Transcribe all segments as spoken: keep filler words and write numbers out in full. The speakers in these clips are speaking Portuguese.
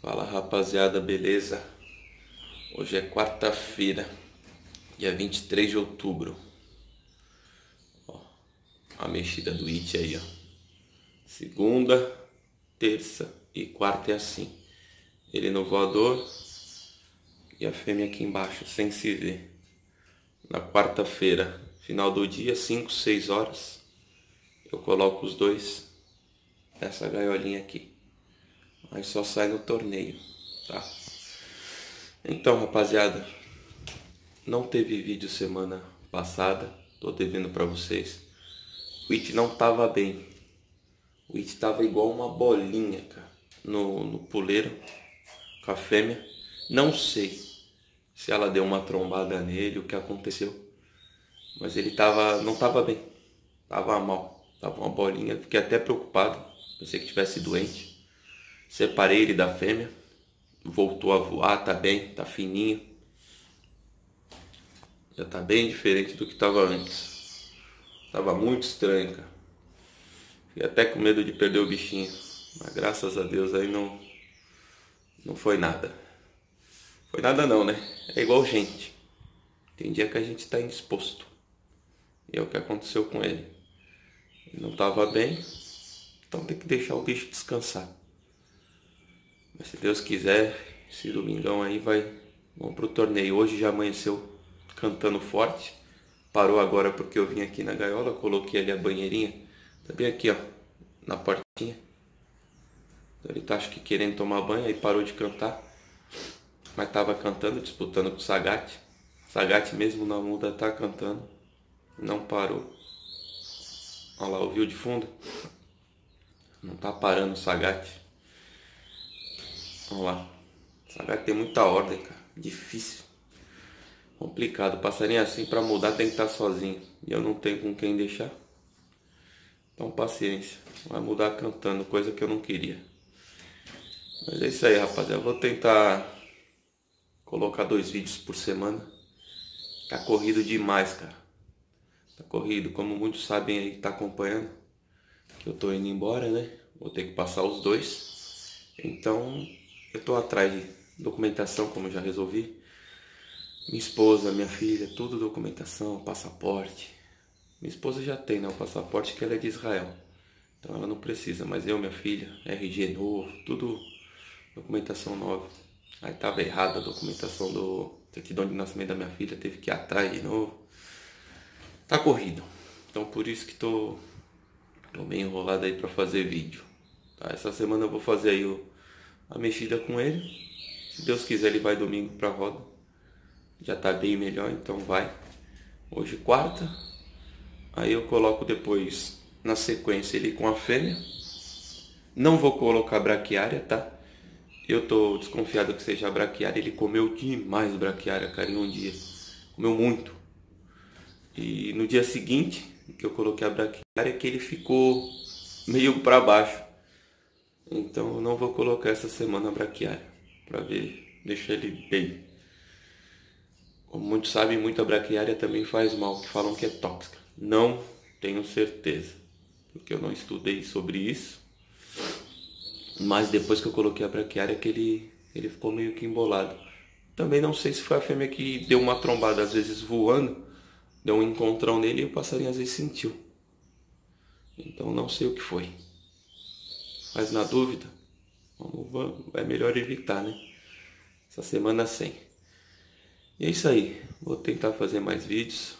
Fala rapaziada, beleza? Hoje é quarta-feira, dia vinte e três de outubro. Ó, a mexida do It aí, ó. Segunda, terça e quarta é assim. Ele no voador e a fêmea aqui embaixo, sem se ver. Na quarta-feira, final do dia, cinco, seis horas, eu coloco os dois nessa gaiolinha aqui. Aí só sai no torneio, tá? Então, rapaziada, não teve vídeo semana passada, tô devendo pra vocês. O It não tava bem. O It tava igual uma bolinha, cara, no, no puleiro, com a fêmea. Não sei se ela deu uma trombada nele, o que aconteceu. Mas ele tava, não tava bem, tava mal, tava uma bolinha. Fiquei até preocupado, pensei que tivesse doente. Separei ele da fêmea, voltou a voar, tá bem, tá fininho. Já tá bem diferente do que tava antes. Tava muito estranho, cara. Fiquei até com medo de perder o bichinho, mas graças a Deus aí não, não foi nada. Foi nada não, né? É igual gente. Tem dia que a gente tá indisposto. E é o que aconteceu com ele. Ele não tava bem, então tem que deixar o bicho descansar. Mas se Deus quiser, esse domingão aí vai, vamos pro torneio. Hoje já amanheceu cantando forte. Parou agora porque eu vim aqui na gaiola, coloquei ali a banheirinha. Tá bem aqui, ó, na portinha. Então ele tá, acho que querendo tomar banho, aí parou de cantar. Mas tava cantando, disputando com o Sagat. Sagat mesmo na muda tá cantando. Não parou. Olha lá, ouviu de fundo? Não tá parando o Sagat. Vamos lá. Sagat tem muita ordem, cara. Difícil. Complicado. Passarinho assim, pra mudar tem que estar sozinho. E eu não tenho com quem deixar. Então paciência. Vai mudar cantando, coisa que eu não queria. Mas é isso aí, rapaziada. Eu vou tentar colocar dois vídeos por semana. Tá corrido demais, cara. Tá corrido. Como muitos sabem aí que tá acompanhando, que eu tô indo embora, né? Vou ter que passar os dois. Então eu tô atrás de documentação, como eu já resolvi. Minha esposa, minha filha, tudo documentação, passaporte. Minha esposa já tem, né, o passaporte, que ela é de Israel. Então ela não precisa, mas eu, minha filha, R G novo, tudo documentação nova. Aí tava errada a documentação do certidão de nascimento da minha filha, teve que ir atrás de novo. Tá corrido. Então por isso que tô, tô meio enrolado aí pra fazer vídeo. Tá? Essa semana eu vou fazer aí o, a mexida com ele. Se Deus quiser ele vai domingo pra roda. Já tá bem melhor, então vai. Hoje quarta. Aí eu coloco depois na sequência ele com a fêmea. Não vou colocar braquiária, tá? Eu tô desconfiado que seja braquiária. Ele comeu demais braquiária, cara, em um dia. Comeu muito. E no dia seguinte que eu coloquei a braquiária, que ele ficou meio pra baixo. Então eu não vou colocar essa semana a braquiária, pra ver, deixar ele bem. Como muitos sabem, muita braquiária também faz mal, que falam que é tóxica. Não tenho certeza, porque eu não estudei sobre isso. Mas depois que eu coloquei a braquiária, que ele, ele ficou meio que embolado. Também não sei se foi a fêmea que deu uma trombada, às vezes voando, deu um encontrão nele e o passarinho às vezes sentiu. Então não sei o que foi. Mas na dúvida, vamos, vamos, é melhor evitar, né? Essa semana sem. E é isso aí. Vou tentar fazer mais vídeos.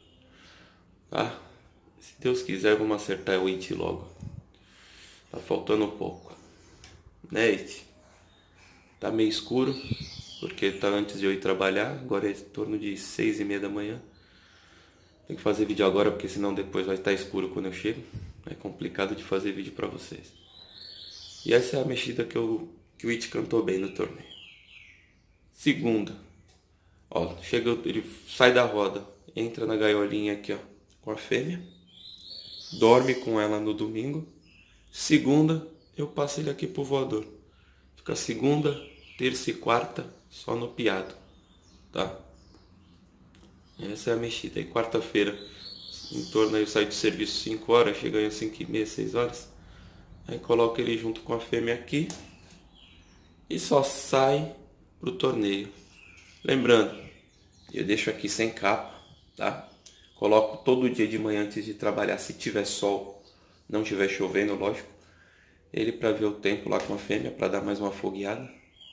Tá? Se Deus quiser, vamos acertar o It logo. Tá faltando um pouco. Né, It? Tá meio escuro, porque tá antes de eu ir trabalhar. Agora é em torno de seis e meia da manhã. Tem que fazer vídeo agora, porque senão depois vai estar escuro quando eu chego. É complicado de fazer vídeo pra vocês. E essa é a mexida que, eu, que o It cantou bem no torneio. Segunda. Ó, chega, ele sai da roda, entra na gaiolinha aqui, ó, com a fêmea. Dorme com ela no domingo. Segunda, eu passo ele aqui pro voador. Fica segunda, terça e quarta, só no piado. Tá? Essa é a mexida. E quarta-feira, em torno aí, eu saio de serviço cinco horas, chega aí às cinco e meia, seis horas. Aí coloco ele junto com a fêmea aqui. e só sai pro torneio. Lembrando, eu deixo aqui sem capa, tá? Coloco todo dia de manhã antes de trabalhar, se tiver sol, não tiver chovendo, lógico. Ele para ver o tempo lá com a fêmea, para dar mais uma fogueada.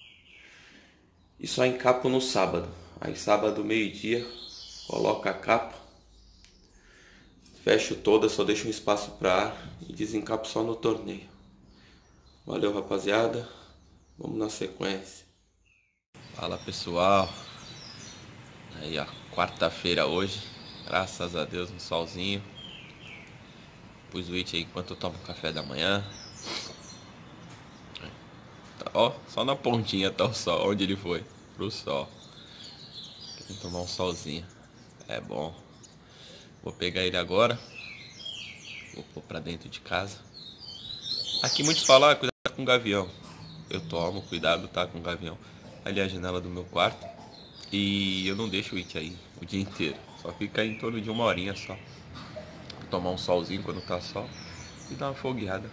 E só encapo no sábado. Aí sábado, meio-dia, coloco a capa. Fecho toda, só deixo um espaço para ar e desencapo só no torneio. Valeu, rapaziada. Vamos na sequência. Fala, pessoal. Aí, ó, quarta-feira hoje. Graças a Deus, um solzinho. Pus o it aí enquanto eu tomo café da manhã. Tá, ó, só na pontinha tá o sol. Onde ele foi? Pro sol. Querendo tomar um solzinho. É bom. Vou pegar ele agora. Vou pôr pra dentro de casa. Aqui muitos falam, ah, cuidado com o gavião. Eu tomo cuidado, tá, com o gavião. Ali é a janela do meu quarto. E eu não deixo o it aí o dia inteiro. Só fica em torno de uma horinha só. Vou tomar um solzinho quando tá sol. E dar uma fogueada.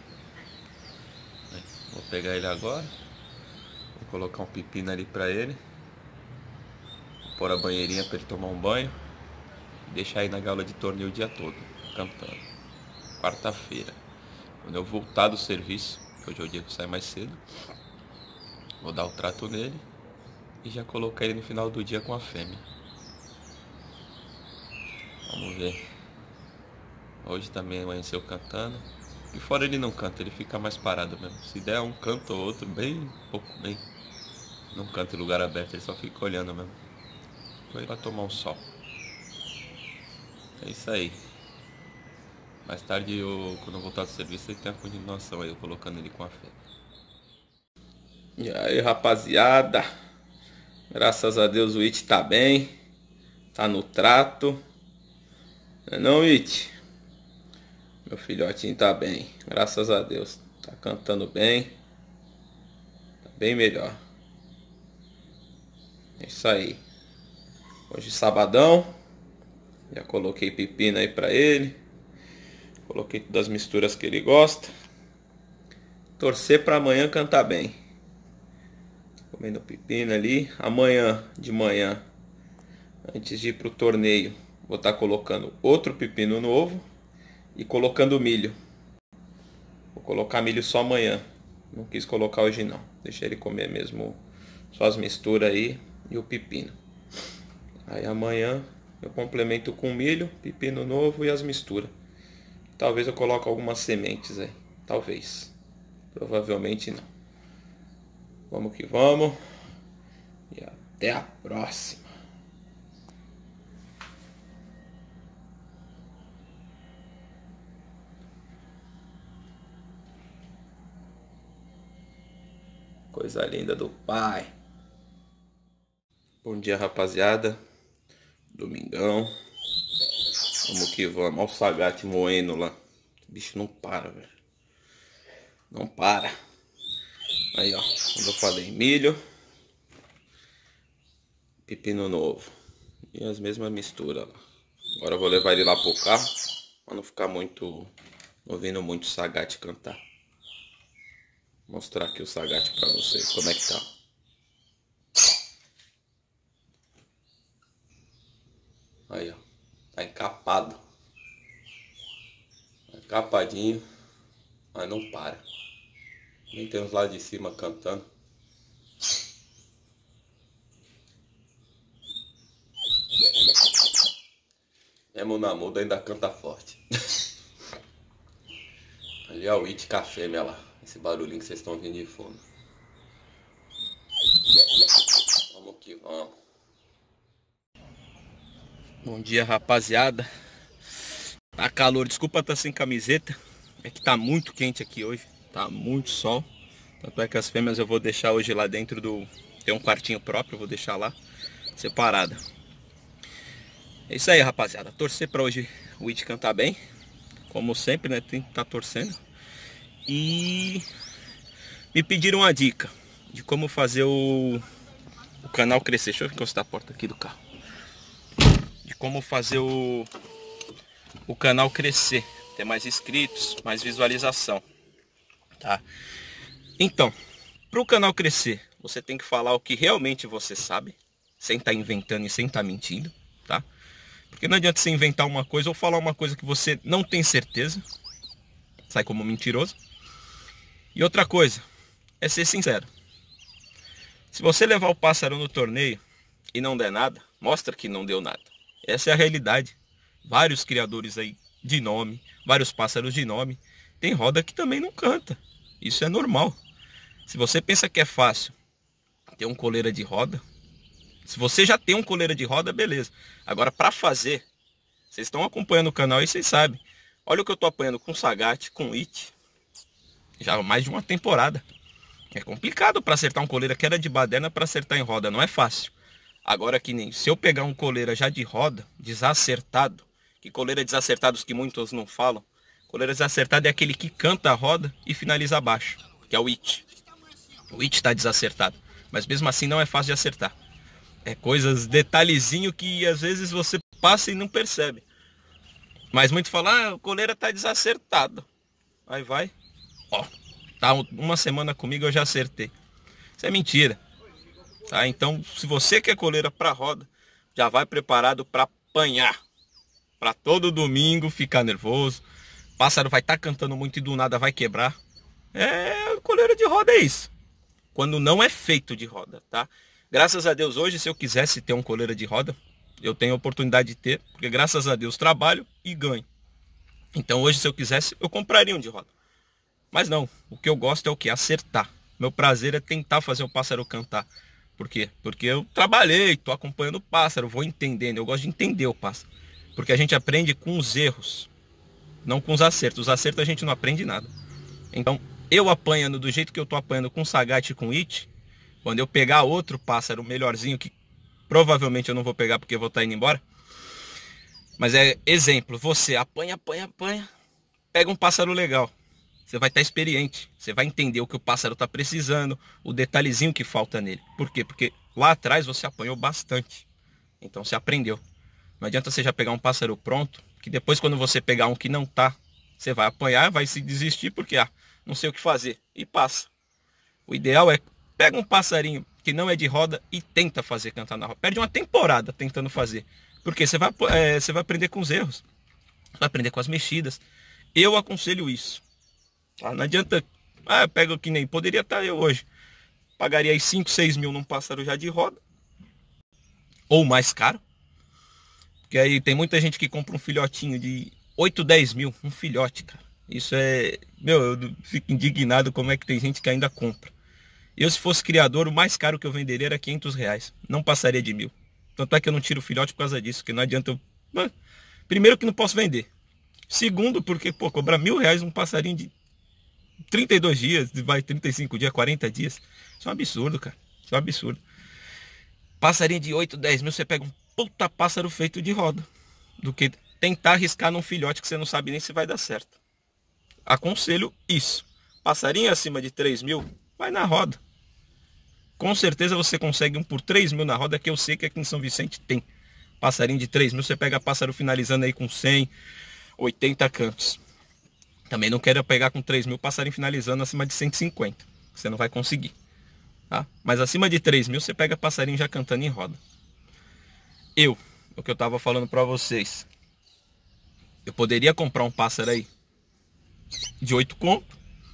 Vou pegar ele agora. Vou colocar um pepino ali pra ele. Vou pôr a banheirinha pra ele tomar um banho. E deixar aí na gaula de torneio o dia todo, cantando. Quarta-feira. Quando eu voltar do serviço, que hoje é o dia que eu saio mais cedo, vou dar o trato nele. E já colocar ele no final do dia com a fêmea. Vamos ver. Hoje também amanheceu cantando. E fora ele não canta, ele fica mais parado mesmo. Se der um canto ou outro, bem pouco, bem. Não canta em lugar aberto, ele só fica olhando mesmo. Vou ir lá tomar um sol. É isso aí. Mais tarde, eu, quando eu voltar do serviço, ele tem a continuação aí, eu colocando ele com a fêmea. E aí, rapaziada. Graças a Deus o it tá bem. Tá no trato. Não é não, it? Meu filhotinho tá bem. Graças a Deus. Tá cantando bem. Tá bem melhor. É isso aí. Hoje sabadão. Já coloquei pepino aí pra ele. Coloquei todas as misturas que ele gosta. Torcer pra amanhã cantar bem. Comendo pepino ali. Amanhã de manhã, antes de ir pro torneio, vou estar colocando outro pepino novo e colocando milho. Vou colocar milho só amanhã. Não quis colocar hoje não. Deixei ele comer mesmo só as misturas aí e o pepino. Aí amanhã eu complemento com milho, pepino novo e as misturas. Talvez eu coloque algumas sementes aí. Talvez. Provavelmente não. Vamos que vamos. E até a próxima. Coisa linda do pai. Bom dia, rapaziada. Domingão. Vamos que vamos. Olha o sagate moendo lá. O bicho não para, velho. Não para. Aí, ó, como eu falei, milho, pepino novo e as mesmas misturas lá. Agora eu vou levar ele lá pro carro, pra não ficar muito, ouvindo muito o sagate cantar. Vou mostrar aqui o sagate pra vocês, como é que tá. Aí, ó, tá encapado. Tá encapadinho, mas não para. Nem tem uns lá de cima cantando. Mesmo na muda ainda canta forte. Ali é o it com a fêmea lá. Esse barulhinho que vocês estão ouvindo de fundo. Vamos que vamos. Bom dia, rapaziada. Tá calor, desculpa estar sem camiseta. É que tá muito quente aqui hoje. Tá muito sol. Tanto é que as fêmeas eu vou deixar hoje lá dentro do... Tem um quartinho próprio, eu vou deixar lá separada. É isso aí, rapaziada. Torcer pra hoje o it cantar bem. Como sempre, né? Tem que estar torcendo. E me pediram uma dica de como fazer o, o canal crescer. Deixa eu encostar a porta aqui do carro. De como fazer o, o canal crescer. Ter mais inscritos, mais visualização. Tá? Então, para o canal crescer, você tem que falar o que realmente você sabe, sem estar inventando e sem estar mentindo, tá? Porque não adianta você inventar uma coisa ou falar uma coisa que você não tem certeza, sai como mentiroso. E outra coisa, é ser sincero. Se você levar o pássaro no torneio e não der nada, mostra que não deu nada. Essa é a realidade. Vários criadores aí de nome, vários pássaros de nome, tem roda que também não canta. Isso é normal. Se você pensa que é fácil ter um coleira de roda, se você já tem um coleira de roda, beleza. Agora, para fazer, vocês estão acompanhando o canal e vocês sabem. Olha o que eu tô apanhando com Sagat, com It, já há mais de uma temporada. É complicado para acertar um coleira que era de baderna para acertar em roda, não é fácil. Agora que nem, se eu pegar um coleira já de roda, desacertado, que coleira desacertados que muitos não falam, coleira desacertado é aquele que canta a roda e finaliza abaixo, que é o It. O It está desacertado, mas mesmo assim não é fácil de acertar. É coisas, detalhezinho que às vezes você passa e não percebe. Mas muito falam, ah, o coleira tá desacertado. Aí vai, ó, tá uma semana comigo eu já acertei. Isso é mentira. Tá? Então, se você quer coleira para roda, já vai preparado para apanhar. Para todo domingo ficar nervoso. O pássaro vai estar tá cantando muito e do nada vai quebrar. É, coleira de roda é isso. Quando não é feito de roda, tá? Graças a Deus hoje, se eu quisesse ter um coleira de roda, eu tenho a oportunidade de ter, porque graças a Deus trabalho e ganho. Então hoje, se eu quisesse, eu compraria um de roda. Mas não, o que eu gosto é o que? Acertar. Meu prazer é tentar fazer o pássaro cantar. Por quê? Porque eu trabalhei, tô acompanhando o pássaro, vou entendendo. Eu gosto de entender o pássaro. Porque a gente aprende com os erros, não com os acertos. Os acertos a gente não aprende nada. Então, eu apanhando do jeito que eu tô apanhando com o Sagat e com o It, quando eu pegar outro pássaro melhorzinho, que provavelmente eu não vou pegar porque eu vou estar indo embora. Mas é exemplo, você apanha, apanha, apanha, pega um pássaro legal. Você vai estar experiente, você vai entender o que o pássaro está precisando, o detalhezinho que falta nele. Por quê? Porque lá atrás você apanhou bastante. Então você aprendeu. Não adianta você já pegar um pássaro pronto, que depois quando você pegar um que não tá, você vai apanhar, vai se desistir porque, ah, não sei o que fazer. E passa. O ideal é, pega um passarinho que não é de roda e tenta fazer cantar na roda. Perde uma temporada tentando fazer. Porque você vai, é, você vai aprender com os erros. Vai aprender com as mexidas. Eu aconselho isso. Ah, não adianta, ah, eu pego que nem, poderia estar eu hoje, pagaria aí cinco, seis mil num pássaro já de roda, ou mais caro, porque aí tem muita gente que compra um filhotinho de oito, dez mil, um filhote, cara, isso é, meu, eu fico indignado como é que tem gente que ainda compra. Eu, se fosse criador, o mais caro que eu venderia era quinhentos reais, não passaria de mil, tanto é que eu não tiro o filhote por causa disso, que não adianta eu, primeiro que não posso vender, segundo porque, pô, cobrar mil reais um passarinho de trinta e dois dias, vai trinta e cinco dias, quarenta dias. Isso é um absurdo, cara. Isso é um absurdo. Passarinho de oito, dez mil, você pega um puta pássaro feito de roda. Do que tentar arriscar num filhote que você não sabe nem se vai dar certo. Aconselho isso. Passarinho acima de três mil, vai na roda. Com certeza você consegue um por três mil na roda, que eu sei que aqui em São Vicente tem. Passarinho de três mil, você pega pássaro finalizando aí com cem, oitenta cantos. Também não quero pegar com três mil passarinho finalizando acima de cento e cinquenta. Você não vai conseguir. Tá? Mas acima de três mil você pega passarinho já cantando em roda. Eu, o que eu tava falando para vocês. Eu poderia comprar um pássaro aí de oito conto.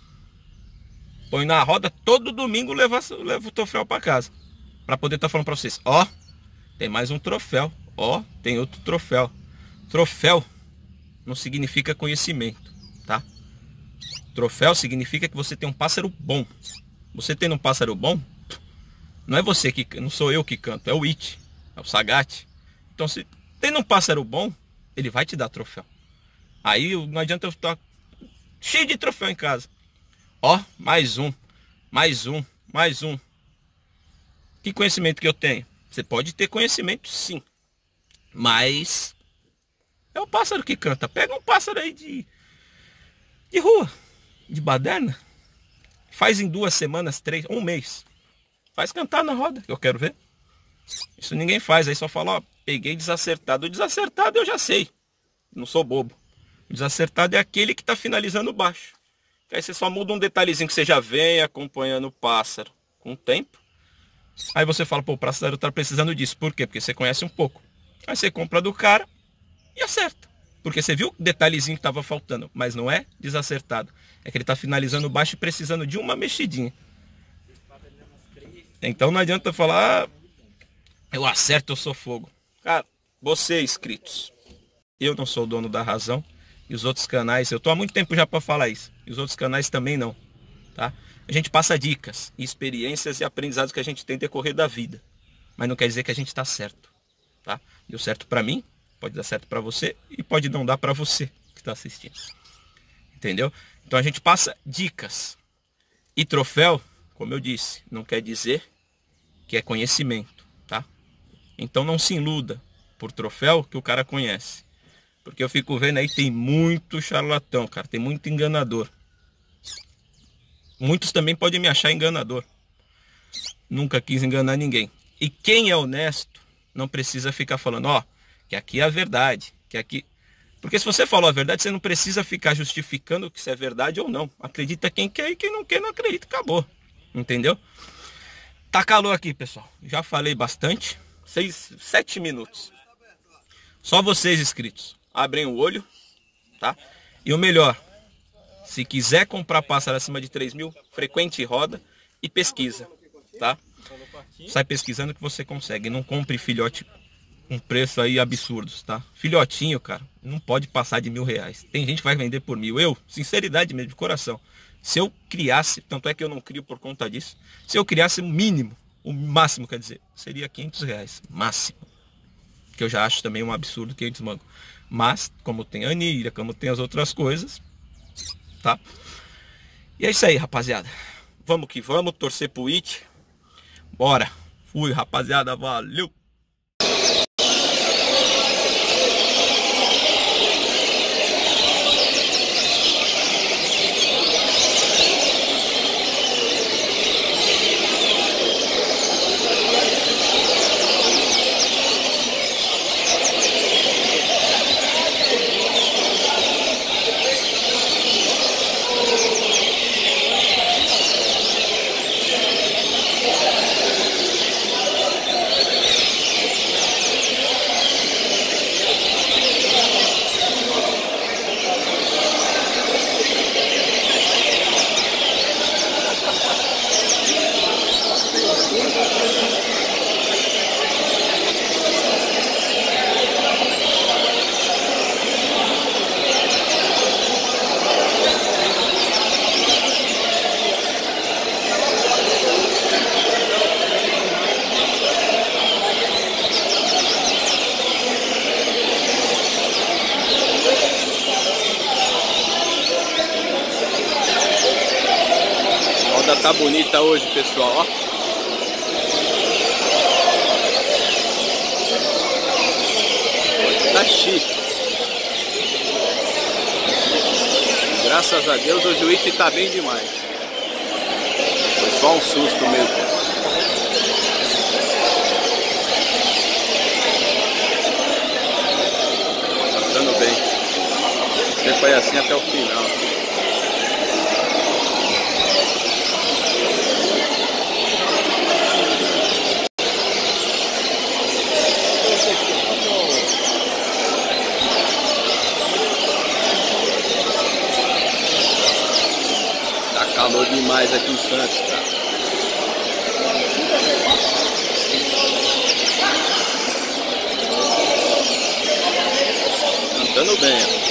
Põe na roda todo domingo e levo, levo o troféu para casa. Para poder estar tá falando para vocês. Ó, tem mais um troféu. Ó, tem outro troféu. Troféu não significa conhecimento. Tá? Troféu significa que você tem um pássaro bom. Você tendo um pássaro bom, não é você que, não sou eu que canto, é o It, é o Sagat. Então, se tendo um pássaro bom, ele vai te dar troféu. Aí não adianta eu estar cheio de troféu em casa. Ó, mais um, mais um, mais um. Que conhecimento que eu tenho? Você pode ter conhecimento, sim, mas é o pássaro que canta. Pega um pássaro aí de de rua, de baderna, faz em duas semanas, três, um mês, faz cantar na roda, que eu quero ver. Isso ninguém faz, aí só fala, ó, peguei desacertado. O desacertado eu já sei, não sou bobo. O desacertado é aquele que tá finalizando baixo. Aí você só muda um detalhezinho que você já vem acompanhando o pássaro com o tempo. Aí você fala, pô, o Praça Zero tá precisando disso. Por quê? Porque você conhece um pouco. Aí você compra do cara e acerta. Porque você viu o detalhezinho que tava faltando, mas não é desacertado. É que ele tá finalizando baixo e precisando de uma mexidinha. Então não adianta falar, ah, eu acerto, eu sou fogo. Cara, você, inscritos, eu não sou o dono da razão. E os outros canais, eu tô há muito tempo já para falar isso. E os outros canais também não, tá? A gente passa dicas, experiências e aprendizados que a gente tem no decorrer da vida. Mas não quer dizer que a gente tá certo, tá? Deu certo para mim, pode dar certo para você e pode não dar para você que está assistindo. Entendeu? Então a gente passa dicas. E troféu, como eu disse, não quer dizer que é conhecimento, tá? Então não se iluda por troféu que o cara conhece. Porque eu fico vendo aí, tem muito charlatão, cara. Tem muito enganador. Muitos também podem me achar enganador. Nunca quis enganar ninguém. E quem é honesto não precisa ficar falando, ó, que aqui é a verdade, que aqui... Porque se você falou a verdade, você não precisa ficar justificando que isso é verdade ou não. Acredita quem quer e quem não quer não acredita, acabou. Entendeu? Tá calor aqui, pessoal. Já falei bastante. Seis, sete minutos. Só vocês, inscritos, abrem o olho, tá? E o melhor, se quiser comprar pássaro acima de três mil, frequente roda e pesquisa, tá? Sai pesquisando que você consegue. Não compre filhote com preço aí absurdos, tá? Filhotinho, cara, não pode passar de mil reais. Tem gente que vai vender por mil. Eu, sinceridade mesmo, de coração, se eu criasse, tanto é que eu não crio por conta disso, se eu criasse o mínimo, o máximo, quer dizer, seria quinhentos reais, máximo. Que eu já acho também um absurdo quinhentos mangos. Mas, como tem a anilha, como tem as outras coisas, tá? E é isso aí, rapaziada. Vamos que vamos, torcer pro It. Bora. Fui, rapaziada, valeu. Tá bonita hoje, pessoal, ó. Tá chique. Graças a Deus hoje o It tá bem demais. Foi só um susto mesmo. Cantando bem. Você foi assim até o final. Calor demais aqui em Santos, cara. Cantando bem, ó.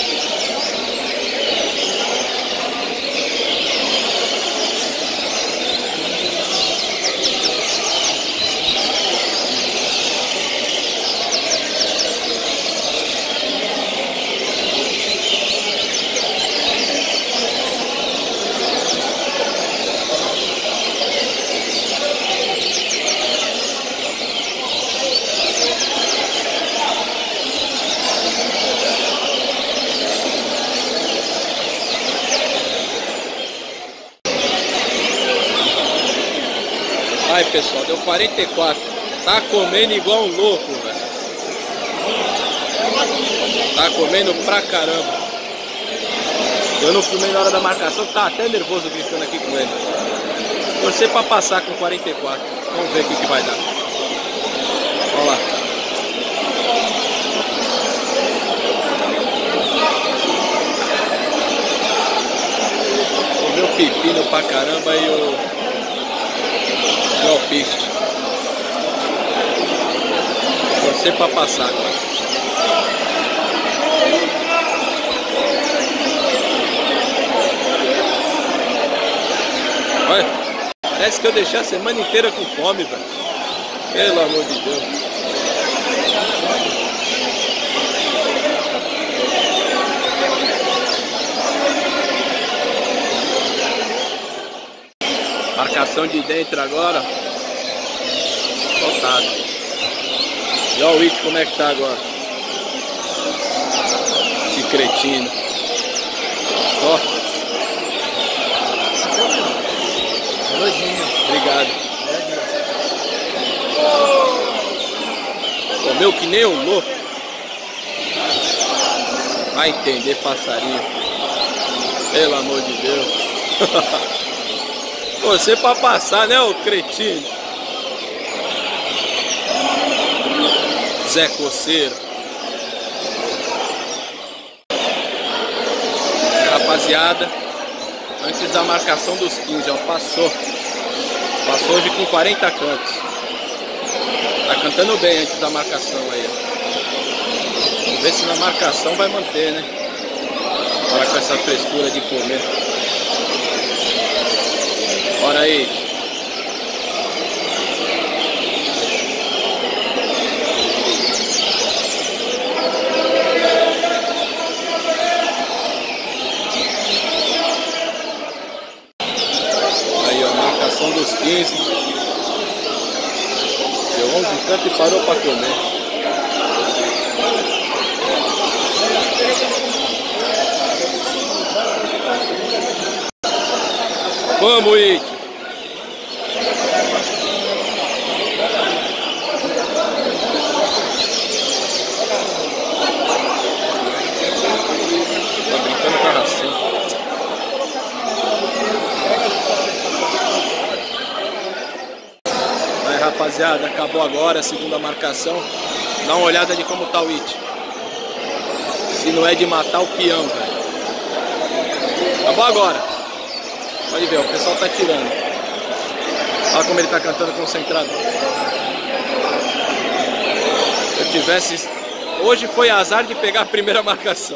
Ai, pessoal, deu quarenta e quatro. Tá comendo igual um louco, velho. Tá comendo pra caramba. Eu não filmei na hora da marcação, tá até nervoso gritando aqui com ele. Torcer para passar com quarenta e quatro. Vamos ver o que, que vai dar. Olha lá. O meu pepino pra caramba e o golpiste. Torcer para passar agora. Olha, parece que eu deixei a semana inteira com fome, velho. Pelo amor de Deus. Marcação de dentro agora. Voltado. E olha o It como é que tá agora. Esse cretino. Ó. Obrigado. Comeu que nem um louco. Vai entender, passarinho. Pelo amor de Deus. Você pra passar, né, ô cretino? Zé Coceiro. Rapaziada, antes da marcação dos quinze, ó, passou. Passou hoje com quarenta cantos. Tá cantando bem antes da marcação aí, ó. Vamos ver se na marcação vai manter, né? Para com essa frescura de comer. Bora aí. Aí, ó, marcação dos quinze. Deu onze cantos e parou para comer. Vamos, It. Tá brincando com a ração. Aí, rapaziada, acabou agora a segunda marcação. Dá uma olhada de como tá o It. Se não é de matar o peão, velho. Acabou agora. Pode ver, o pessoal tá tirando. Olha como ele tá cantando concentrado. Se eu tivesse... Hoje foi azar de pegar a primeira marcação.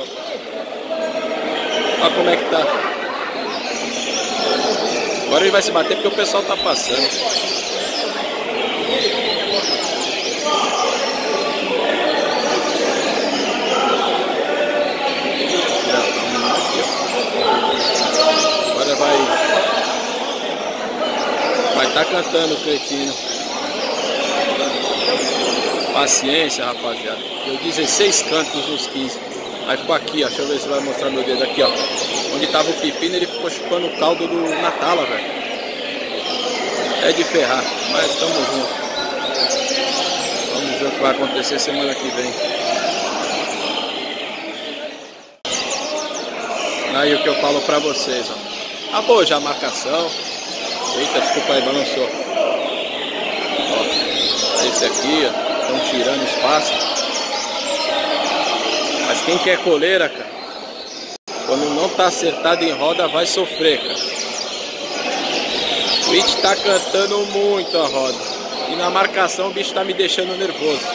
Olha como é que tá. Agora ele vai se bater porque o pessoal tá passando. Agora vai... Vai tá cantando o cretino. Paciência, rapaziada. Deu dezesseis cantos nos quinze. Aí ficou aqui, ó. Deixa eu ver se vai mostrar meu dedo aqui, ó. Onde tava o pepino, ele ficou chupando o caldo do Natala, velho. É de ferrar, mas tamo junto. Vamos ver o que vai acontecer semana que vem. Aí o que eu falo pra vocês, ó. Acabou já a marcação. Eita, desculpa aí, balançou. Ó, esse aqui, ó. Estão tirando espaço. Mas quem quer coleira, cara, quando não tá acertado em roda, vai sofrer, cara. O bicho tá cantando muito a roda. E na marcação o bicho tá me deixando nervoso.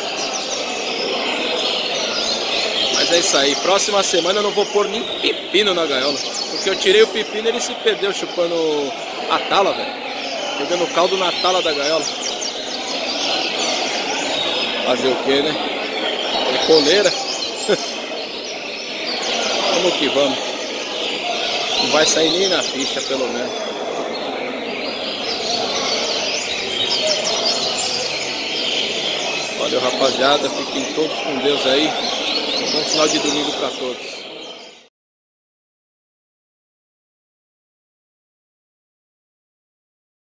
Mas é isso aí. Próxima semana eu não vou pôr nem pepino na gaiola. Porque eu tirei o pepino e ele se perdeu chupando a tala, velho. Pegando caldo na tala da gaiola. Fazer o que, né? É coleira. Vamos que vamos. Não vai sair nem na ficha, pelo menos. Valeu, rapaziada. Fiquem todos com Deus aí. Bom final de domingo para todos.